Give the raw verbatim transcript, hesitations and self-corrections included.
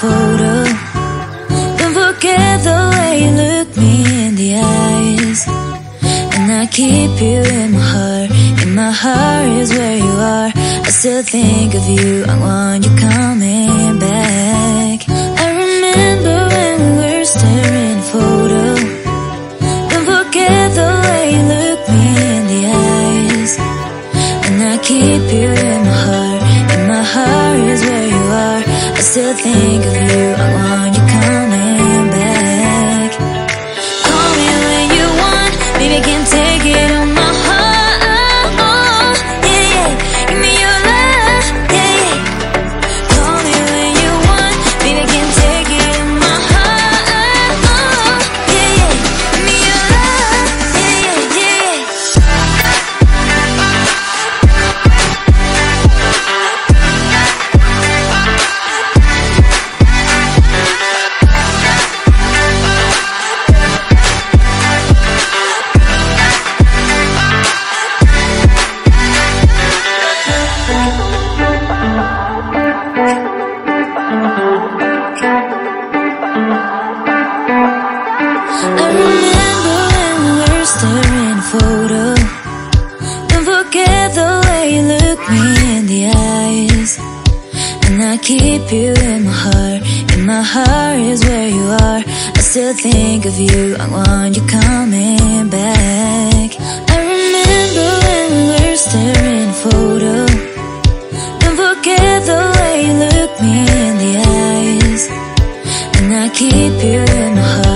photo. Don't forget the way you look me in the eyes. And I keep you in my heart. In my heart is where you are. I still think of you, I want you coming back. I remember when we were staring at a photo. Don't forget the way you look me in the eyes. And I keep you in my heart. In my heart is where you are. I still think of you, I want you coming back. Call me when you want, baby, I can't take it on my heart. Yeah, yeah, give me your love, yeah, yeah. Call me when you want, baby, I can't take it on my heart. Yeah, yeah, give me your love, yeah, yeah, yeah. I remember when we were staring at a photo. Don't forget the way you look me in the eyes. And I keep you in my heart. In my heart is where you are. I still think of you, I want you coming back. I remember when we were staring at a photo. Don't forget the way you look me in the eyes. And I keep you in my heart.